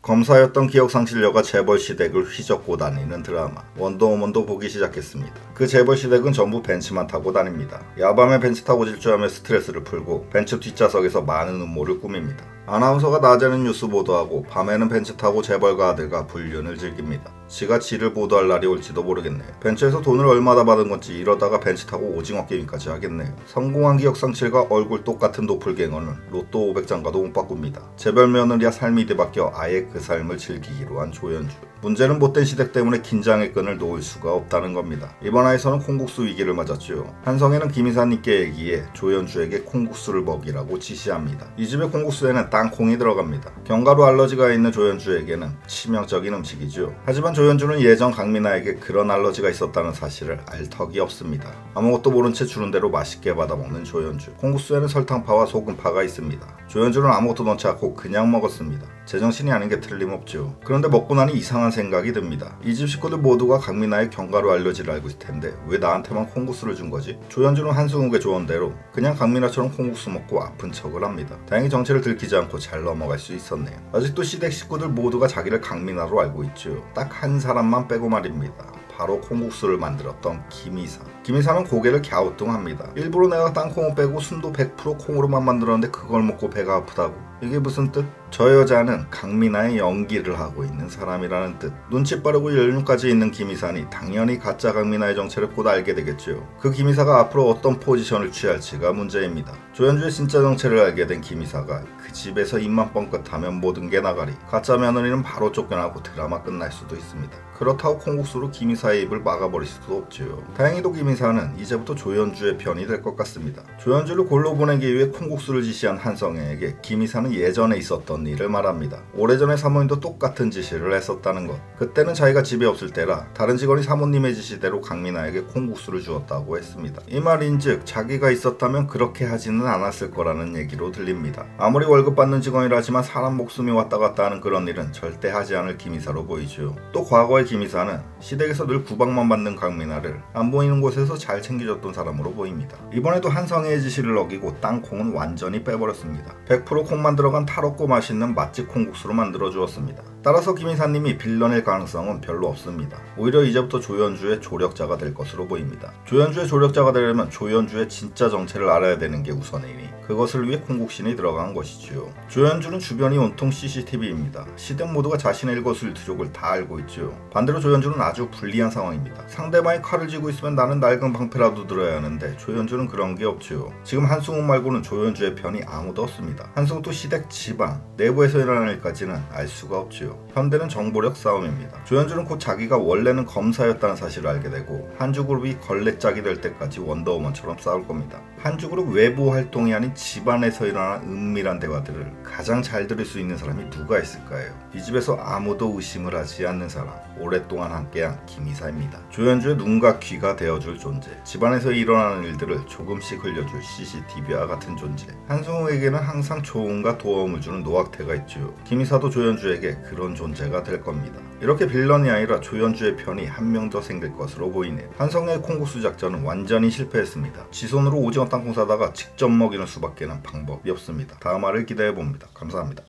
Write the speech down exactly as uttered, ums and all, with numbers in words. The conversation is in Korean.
검사였던 기억상실녀가 재벌 시댁을 휘젓고 다니는 드라마 원더우먼도 보기 시작했습니다. 그 재벌 시댁은 전부 벤츠만 타고 다닙니다. 야밤에 벤츠 타고 질주하며 스트레스를 풀고 벤츠 뒷좌석에서 많은 음모를 꾸밉니다. 아나운서가 낮에는 뉴스 보도하고 밤에는 벤츠 타고 재벌가 아들과 불륜을 즐깁니다. 지가 지를 보도할 날이 올지도 모르겠네요. 벤츠에서 돈을 얼마나 받은 건지 이러다가 벤츠 타고 오징어 게임까지 하겠네요. 성공한 기억상실과 얼굴 똑같은 도플갱어는 로또 오백 장과도 못 바꿉니다. 재벌 며느리와 삶이 뒤바뀌어 아예 그 삶을 즐기기로 한 조연주. 문제는 못된 시댁 때문에 긴장의 끈을 놓을 수가 없다는 겁니다. 이번 화에서는 콩국수 위기를 맞았죠. 한성에는 김 이사님께 얘기해 조연주에게 콩국수를 먹이라고 지시합니다. 이 집의 콩국수에는 땅콩이 들어갑니다. 견과류 알러지가 있는 조연주에게는 치명적인 음식이죠. 하지만 조연주는 예전 강민아에게 그런 알러지가 있었다는 사실을 알 턱이 없습니다. 아무것도 모른 채 주는 대로 맛있게 받아먹는 조연주. 콩국수에는 설탕파와 소금파가 있습니다. 조연주는 아무것도 넣지 않고 그냥 먹었습니다. 제정신이 아닌 게 틀림없죠. 그런데 먹고 나니 이상한 생각이 듭니다. 이 집 식구들 모두가 강민아의 견과류 알러지를 알고 있을 텐데 왜 나한테만 콩국수를 준 거지? 조연주는 한승욱의 조언대로 그냥 강민아처럼 콩국수 먹고 아픈 척을 합니다. 다행히 정체를 들키지 않고 잘 넘어갈 수 있었네요. 아직도 시댁 식구들 모두가 자기를 강민아로 알고 있죠. 딱 한 사람만 빼고 말입니다. 바로 콩국수를 만들었던 김 이사. 김 이사는 고개를 갸우뚱합니다. 일부러 내가 땅콩을 빼고 순도 백 퍼센트 콩으로만 만들었는데 그걸 먹고 배가 아프다고? 이게 무슨 뜻? 저 여자는 강민아의 연기를 하고 있는 사람이라는 뜻. 눈치 빠르고 연륜까지 있는 김 이사니 당연히 가짜 강민아의 정체를 곧 알게 되겠죠. 그 김 이사가 앞으로 어떤 포지션을 취할지가 문제입니다. 조연주의 진짜 정체를 알게 된 김 이사가 그 집에서 입만 뻥끗하면 모든 게 나가리. 가짜 며느리는 바로 쫓겨나고 드라마 끝날 수도 있습니다. 그렇다고 콩국수로 김 이사의 입을 막아버릴 수도 없죠. 다행히도 김 이사는 이제부터 조연주의 편이 될 것 같습니다. 조연주를 골로 보내기 위해 콩국수를 지시한 한성애에게 김 이사는 예전에 있었던 일을 말합니다. 오래전에 사모님도 똑같은 지시를 했었다는 것. 그때는 자기가 집에 없을 때라 다른 직원이 사모님의 지시대로 강민아에게 콩국수를 주었다고 했습니다. 이 말인즉 자기가 있었다면 그렇게 하지는 않았을 거라는 얘기로 들립니다. 아무리 월급 받는 직원이라지만 사람 목숨이 왔다 갔다 하는 그런 일은 절대 하지 않을 김 이사로 보이죠. 또 과거의 김 이사는 시댁에서 늘 구박만 받는 강민아를 안 보이는 곳에서 잘 챙겨줬던 사람으로 보입니다. 이번에도 한성애의 지시를 어기고 땅콩은 완전히 빼버렸습니다. 백 퍼센트 콩만 들어간 탈없고 맛있는 맛집 콩국수로 만들어 주었습니다. 따라서 김 이사님이 빌런일 가능성은 별로 없습니다. 오히려 이제부터 조연주의 조력자가 될 것으로 보입니다. 조연주의 조력자가 되려면 조연주의 진짜 정체를 알아야 되는 게 우선이니 그것을 위해 콩국신이 들어간 것이지요. 조연주는 주변이 온통 씨씨티비입니다. 시댁 모두가 자신의 일거수일투족을 다 알고 있죠. 반대로 조연주는 아주 불리한 상황입니다. 상대방이 칼을 쥐고 있으면 나는 낡은 방패라도 들어야 하는데 조연주는 그런 게 없죠. 지금 한승욱 말고는 조연주의 편이 아무도 없습니다. 한승욱도 시댁 집안, 내부에서 일어날 일까지는 알 수가 없죠. 현대는 정보력 싸움입니다. 조연주는 곧 자기가 원래는 검사였다는 사실을 알게 되고 한주그룹이 걸레짝이 될 때까지 원더우먼처럼 싸울 겁니다. 한주그룹 외부 활동이 아닌 집안에서 일어나는 은밀한 대화들을 가장 잘 들을 수 있는 사람이 누가 있을까요? 이 집에서 아무도 의심을 하지 않는 사람, 오랫동안 함께한 김 이사입니다. 조연주의 눈과 귀가 되어줄 존재, 집안에서 일어나는 일들을 조금씩 흘려줄 씨씨티비와 같은 존재. 한승욱에게는 항상 조언과 도움을 주는 노학태가 있죠. 김 이사도 조연주에게 그런 존재가 될 겁니다. 이렇게 빌런이 아니라 조연주의 편이 한 명 더 생길 것으로 보이네요. 한성애의 콩국수 작전은 완전히 실패했습니다. 지손으로 오징어 땅콩 사다가 직접 먹이는 수밖에는 방법이 없습니다. 다음 화를 기대해봅니다. 감사합니다.